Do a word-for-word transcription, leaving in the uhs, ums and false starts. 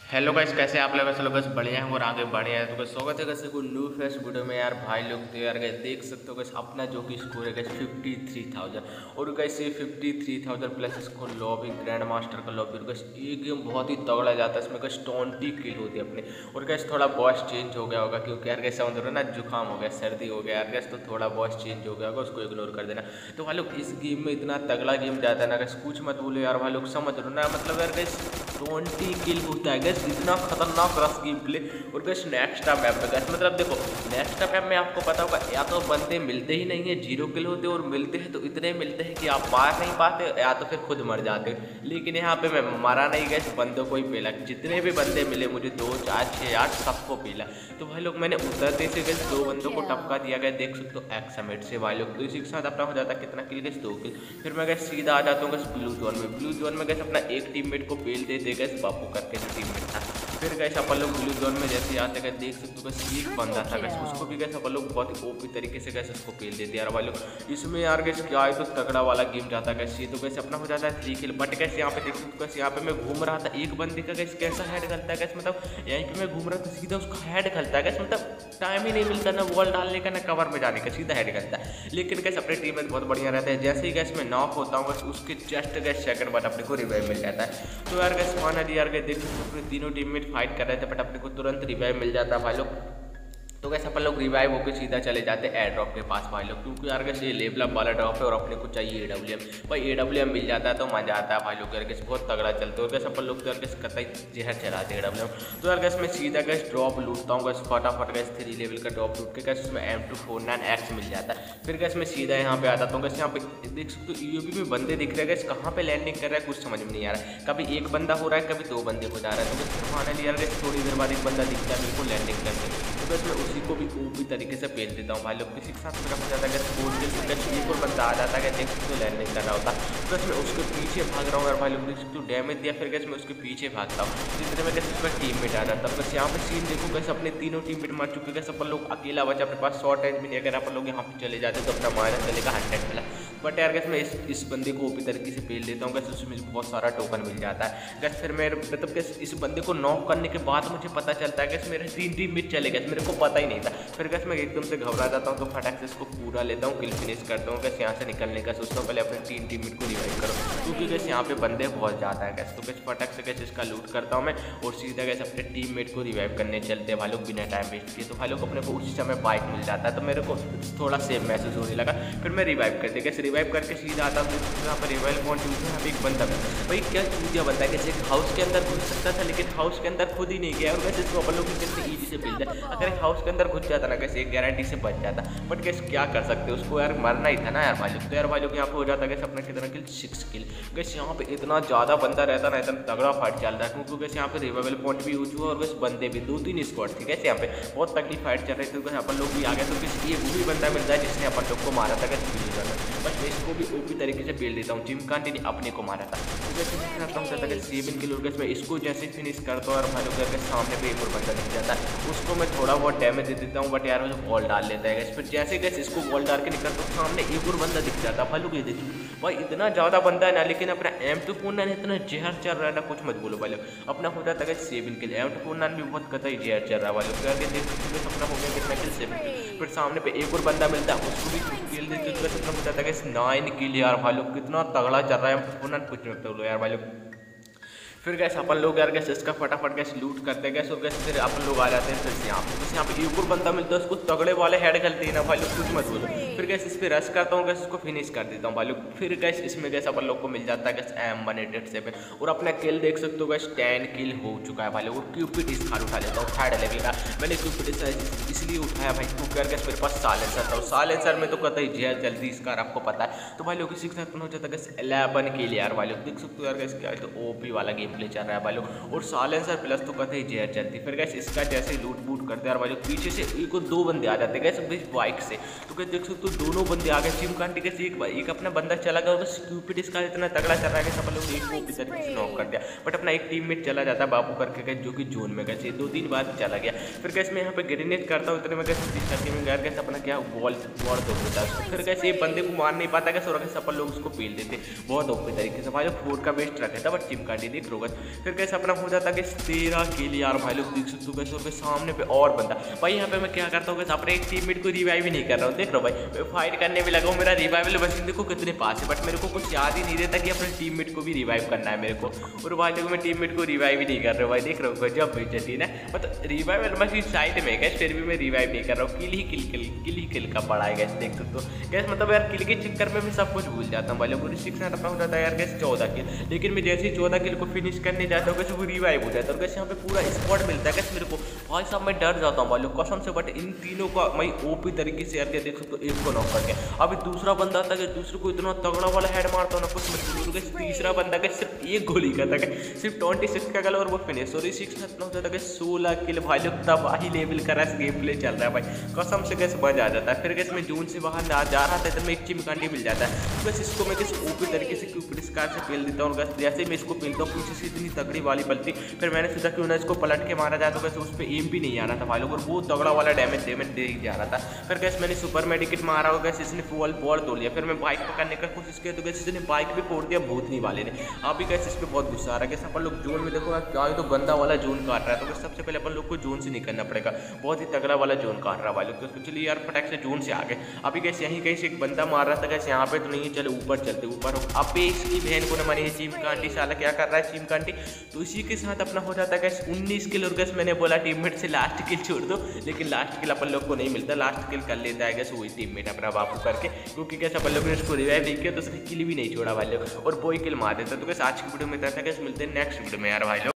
Hello guys, कैसे आप लोग? चलो बस बढ़िया हैं और आगे बढ़े हैं। तो बस स्वागत है कैसे कोई न्यू फ्रेश वीडियो में यार। भाई लोग तो यार गैस देख सकते हो, गैस अपना जो कि स्कोर है गैस फिफ्टी थ्री थाउजेंड और गैस ये फिफ्टी थ्री थाउजेंड प्लस इसको लॉबी ग्रैंड मास्टर का लॉबी और गैस ये गेम बहुत ही तगड़ा जाता है। इसमें गैस ट्वेंटी किल होती है अपने और गैस थोड़ा वॉइस चेंज हो गया होगा क्योंकि यार गैस समझ रहे हो ना, जुकाम हो गया, सर्दी हो गया यार गैस, तो थोड़ा वॉइस चेंज हो गया होगा, उसको इग्नोर कर देना। तो भाई लोग इस गेम में इतना तगड़ा गेम जाता है ना गैस, कुछ मत बोलो यार भाई लोग, समझ रहे हो ना, मतलब यार गैस ट्वेंटी किल होता है गैस, इतना खतरनाक रस गेम प्ले। और गैस नेक्स्ट मैप पे गैस मतलब देखो नेक्स्ट मैप में आपको पता होगा या तो बंदे मिलते ही नहीं है, जीरो किल होते और मिलते हैं तो इतने मिलते हैं कि आप मार नहीं पाते या तो फिर खुद मर जाते। लेकिन यहाँ पे मैं मारा नहीं गैस, बंदों को ही पेला, जितने भी बंदे मिले मुझे दो चार छः आठ सबको पेला। तो भाई लोग मैंने उतरते से गैस दो बंदों को टपका दिया गया, देख सकते हो एक्समेट से भाई लोग। तो इसी के साथ अपना हो जाता है कितना किल गैस, दो किल। फिर मैं गैस सीधा आ जाता हूँ गैस ब्लू जोन में। ब्लू जोन में गैस अपना एक टीममेट को पेल देते गैस, बापू करके जो टीममेट था। फिर गैस अपन लोग ब्लू जोन में जैसे आते गए देख सकते हो गैस एक बंदा था गैस, उसको भी गैस अपन लोग बहुत ही ओपी तरीके से गैस उसको पेल देते यार भाई लोग। इसमें यार गैस क्या है तो तगड़ा वाला गेम जाता है गैस। ये तो गैस अपना हो जाता है थ्री किल। बट गैस यहाँ पे देख सकते हो गैस, यहाँ पे मैं घूम रहा था, एक बंदे का गैस कैसा हेड खलता है गैस, मतलब यहीं पे मैं घूम रहा था सीधा उसका हेड खलता है गैस, मतलब टाइम ही नहीं मिलता ना वॉल डालने का ना कवर में जाने का, सीधा हेड खलता है। लेकिन गैस अपनी टीम में बहुत बढ़िया रहता है, जैसे ही गैस मैं नॉक होता हूँ गैस उसके जस्ट गैस सेकंड बाद अपने को रिवाइव मिल जाता है। तो यार गैस फाइनली यार गैस देख सकते हो अपने तीनों टीममेट फाइट कर रहे थे बट अपने को तुरंत रिवाइव मिल जाता है भाई लोग। तो कैसे अपन लोग रिवाइव होकर सीधा चले जाते हैं एयर ड्रॉप के पास भाई लोग, क्योंकि यार कैसे ये लेवल अप वाला ड्रॉप है और अपने को चाहिए ए डब्ल्यू एम। भाई ए डब्ल्यू एम मिल जाता है तो मजा आता है भाई लोग, यार कैसे बहुत तगड़ा चलते हो कैसे अपन लोग, तो यार कैसे कतई जहर चलाते हैं ए डब्ल्यू एम। तो यार कैसे मैं सीधा कैसे ड्रॉप लूटता हूँ कैसे, फटाफट कैसे थ्री लेवल का ड्रॉप लूट के कैसे उसमें M two four nine X मिल जाता है। फिर कैसे मैं सीधा यहाँ पे आता हूँ कैसे, यहाँ पे देख सकते हो यूबी में बंदे दिख रहे हैं कैसे, कहाँ पे लैंडिंग कर रहा है कुछ समझ में नहीं आ रहा है। कभी एक बंदा हो रहा है कभी दो बंदे हो जा रहा है। तो कैसे फाइनली यार कैसे थोड़ी देर बाद एक बंदा दिखता है बिल्कुल लैंडिंग करके, तो कैसे मैं उसी को भी ऊपी तरीके से पेल देता हूँ भाई लोग। किसी के साथ मेरा हो जाता है स्पोर्ट के कैसे एक और बंदा आ जाता है देख सकते हो लैंडिंग कर रहा होता है। बस मैं उसके पीछे भाग रहा हूँ यार भाई लोग, देख सकते हो डैमेज दिया। फिर कैसे मैं उसके पीछे भागता हूँ जितने में कैसे उसका टीममेट आ जाता है। बस यहाँ पे सीन देखो कैसे अपने तीनों टीममेट मार चुके हैं, अपन लोग अकेला बचा, अपने पास शॉर्ट रेंज भी नहीं। अगर अपन लोग यहाँ पे चले जाते तो अपना माइनस चलेगा हंड्रेड मिला। बट यार कैसे मैं इस इस बंदे को ओपी तरीके से पेल देता हूँ कैसे, उसमें बहुत सारा टोकन मिल जाता है कैसे। फिर मैं मतलब कैसे इस बंदे को नॉक करने के बाद मुझे पता चलता है कैसे मेरे तीन टीममेट चले गए, मेरे को पता ही नहीं था। फिर कैसे मैं एकदम से घबरा जाता हूँ तो फटाक से इसको पूरा लेता हूँ, किल फिनिश करता हूँ कैसे, यहाँ से निकलने का सोचता हूँ, पहले अपने तीन टीममेट को रिवाइव करो क्योंकि कैसे यहाँ पे बंदे बहुत ज़्यादा है कैसे। तो कैसे फटाक से कैसे इसका लूट करता हूँ मैं और सीधा कैसे अपने टीममेट को रिवाइव करने चलते हैं भाई लोग बिना टाइम वेस्ट किए। तो भाई लोग अपने को उसी समय बाइक मिल जाता है तो मेरे को थोड़ा सेफ महसूस होने लगा। फिर मैं रिवाइव करते कैसे रिवाइव करके सीधा आता हूँ यहाँ पर रिवाइव पॉइंट यूज यहाँ पे एक बंदा था भाई, क्या चूतिया बंदा है कैसे, एक हाउस के अंदर घुस सकता था लेकिन हाउस के अंदर खुद ही नहीं गया और कैसे इसको अपन लोग कितने ईजी से मिल जाए। अगर एक हाउस के अंदर घुस जाता ना कैसे एक गारंटी से बच जाता, बट कैसे क्या कर सकते हैं, उसको यार मरना ही था ना यार भाई लोग। तो यार भाई लोग यहाँ पे हो जाता है अपना कितना किल, सिक्स किल। कैसे यहाँ पे इतना ज़्यादा बंदा रहता ना, इतना तगड़ा फाइट चल रहा है क्योंकि कैसे यहाँ पे रिवाइवल पॉइंट भी यूज हुआ और बस बंदे भी दो तीन स्क्वाड थे कैसे, यहाँ पे बहुत तगड़ी फाइट चल रही थी। तो अपन लोग भी आ गए तो किसी ये वो भी बंदा मिल जाए जिसने अपन लोग को मारा था कैसे बिल्ली करना, बस मैं इसको भी ओपी तरीके से पेल देता हूँ। जिम कांटी ने अपने को मारा था तो जैसे करता हूँ कहता है सेवन किलो गैस, मैं इसको जैसे फिनिश करता हूँ और भाई लोग के सामने पे एक और बंदा दिख जाता है, उसको मैं थोड़ा बहुत डैमेज दे देता हूँ बट यार मुझे बॉल डाल लेता है गैस। फिर जैसे गैस इसको बॉल डाल के निकलता हूँ सामने एक और बंदा दिख जाता है भाई लोग। ये देखिए भाई इतना ज़्यादा बंदा है ना, लेकिन अपना एम टू फोर नाइन इतना जहर चल रहा है ना कुछ मत बोलो भाई लोग। अपना हो जाता है seven kill, M two four nine भी बहुत कतई जहर चल रहा है भाई लोग। आगे देख सकते हो अपना हो गया कितना किल, सेवन किल। फिर सामने पे एक और बंदा मिलता है उसको भी किल देते तो अपना हो जाता है नाइन किल यार भाई लोग, कितना तगड़ा चल रहा है एम टू फोर नाइन कुछ मत बोलो यार भाई लोग। फिर गैस अपन लोग यार गैस इसका फटाफट गैस लूट करते गैस और गैस फिर अपन लोग आ जाते हैं फिर से यहाँ पे, बस यहाँ पे एक और बंदा मिलता है उसको तगड़े वाले हेड खेलते हैं ना भाई लोग कुछ मत बोलो। फिर गैस इस पर रश करता हूँ गैस उसको फिनिश कर देता हूँ भाई लोग। फिर गैस इसमें गैस अपन लोग को मिल जाता है guys M one eight eight seven और अपना किल देख सकते हो गैस टेन किल हो चुका है भाई लोग। और क्यूपिड इस खाल उठा लेता हूँ थर्ड लेवल का। मैंने क्यूपिड इसलिए उठाया भाई क्योंकि यार गैस मेरे पास साइलेंसर था, साइलेंसर में तो कतई जहर जल्दी इसका आपको पता है। तो भाई लोग इसी के साथ हो जाता है गैस इलेवन किल यार भाई लोग, देख सकते हो यार गैस क्या है तो ओपी वाला गेम प्ले चल रहा है भाई लोग और साइलेंसर प्लस तो कहते ही जहर चलती। फिर गैस इसका जैसे लूट बूट करते हैं भाई लोग पीछे से एक और दो बंदे आ जाते हैं गैस बीच बाइक से। तो क्या देख सकते हो दोनों बंदे आ गए जिम कांटी के, एक एक अपना बंदा चला गया और क्यूपिड इसका इतना तगड़ा चल रहा है कि सब लोग एक को तरीके से नॉक कर दिया, बट अपना एक टीममेट चला जाता है बाबू करके गए जो कि जोन में गए दो तीन बार चला गया। फिर गैस मैं यहाँ पे ग्रेनेड करता हूँ इतने में गैस में गैर गैस अपना क्या वॉल वॉल तोड़ देता है। फिर गैस ये बंदे को मार नहीं पाता गैस और गैस अपन लोग उसको पेल देते बहुत ओपी तरीके से भाई लोग। फोर का वेस्ट रखे था बट जिम कांटी देख लो बस। फिर कैसे अपना हो जाता है कि तेरह किल यार भाई लोग देख सकते हो कैसे। और सामने पे और बंदा भाई, यहाँ पे मैं क्या करता हूँ अपने एक टीममेट को रिवाइव ही नहीं कर रहा हूँ। देख रहा हूँ भाई, मैं फाइट करने भी लगा हूँ, मेरा रिवाइवल मशीन देखो कितने पास है, बट मेरे को कुछ याद ही नहीं रहता कि अपने टीममेट को भी रिवाइव करना है मेरे को। और भाई देखो मैं टीममेट को रिवाइव ही नहीं कर रहा हूँ भाई, देख रहा हूँ जब बेइज्जती ना, मतलब रिवाइवल मशीन साइड में गैस, फिर भी मैं रिवाइव नहीं कर रहा हूँ। किल ही किल किल किल ही किल का पड़ा है गैस, देख सकते हो गैस। मतलब यार किल के चक्कर में भी सब कुछ भूल जाता हूँ भाई लोग। पूरी सिक्स अपना हो जाता है यार गैस चौदह किल, लेकिन मैं जैसे ही चौदह किल को फिनिश करने जाता हूँ कैसे वो रिवाइव हो जाता है। और कैसे यहाँ पे पूरा स्पॉट मिलता है कैसे मेरे को, भाई साहब मैं डर जाता हूँ भाई लोग कसम से। बट इन तीनों का मैं ओपी तरीके से यार देख सकते हो, एक को नॉक करके अभी दूसरा बंदा था कि दूसरे को इतना तगड़ा वाला हेड मारता हूँ ना कुछ मत। तीसरा बंदा का सिर्फ एक गोली का था, सिर्फ ट्वेंटी सिक्स का गला और वो फिनिश। और सिक्स इतना होता था सोलह किल भाई लोग, तब ही लेवल का रस गेम प्ले चल रहा है भाई, कसम से कैसे मजा आ जाता है। फिर कैसे मैं जून से बाहर ना जा रहा था तो मैं एक चिमकांडी मिल जाता है, बस इसको मैं किसी ओपी तरीके से क्यूपिड स्कार से पेल देता हूँ। और जैसे मैं इसको पेलता हूँ पीछे से इतनी तगड़ी वाली पलटी, फिर मैंने सोचा क्यों ना इसको पलट के मारा जाए, तो कैसे उस पर एम भी नहीं आ रहा था भाई लोग, और वो तगड़ा वाला डैमेज डैमेज दे ही जा रहा था। फिर कैसे मैंने सुपर मेडिकेट मारा होगा, इसने फुल बॉल तोड़ लिया। फिर मैं बाइक पकड़ने का कोशिश किया तो कैसे इसने बाइक भी फोड़ दिया भूतनी वाले ने। अभी कैसे इस पर बहुत गुस्सा आ रहा है। कैसे अपन लोग जोन में देखो क्या तो गंदा वाला जोन काट रहा है, तो सबसे पहले अपन लोग को जोन से निकलना पड़ेगा, बहुत ही तगड़ा वाला जोन काट रहा है भाई लोग। तो चलिए यार फटाक से जोन से आ गए। अभी कैसे यहीं कहीं से एक बंदा मार रहा था, कैसे यहाँ पे तो नहीं, चलो ऊपर चलते ऊपर। अब इसकी बहन को न मानी चिमकांडी साला क्या कर रहा है चिमकांडी। तो इसी के साथ अपना हो जाता है कैसे उन्नीस किल। और कैसे मैंने बोला टीममेट से लास्ट किल छोड़ दो, लेकिन लास्ट किल अपन लोग को नहीं मिलता, लास्ट किल कर लेता है कैसे वही टीममेट अपना बापू करके, क्योंकि कैसे अपन लोग ने उसको रिवाइव नहीं किया तो उसने किल भी नहीं छोड़ा भाई लोग, और वो ही किल मार देता। तो कैसे आज की वीडियो में था कैसे मिलते हैं नेक्स्ट वीडियो में यार भाई लोग।